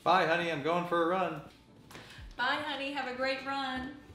Bye, honey, I'm going for a run. Bye, honey. Have a great run.